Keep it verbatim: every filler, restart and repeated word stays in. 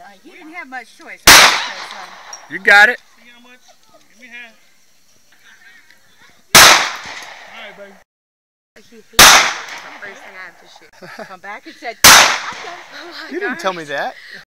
he didn't have much choice. Because, um, you got it. See how much? Give me half. All right, baby. He hated it. The first thing I have to shoot. Come back and said, I'm done. You didn't tell me that.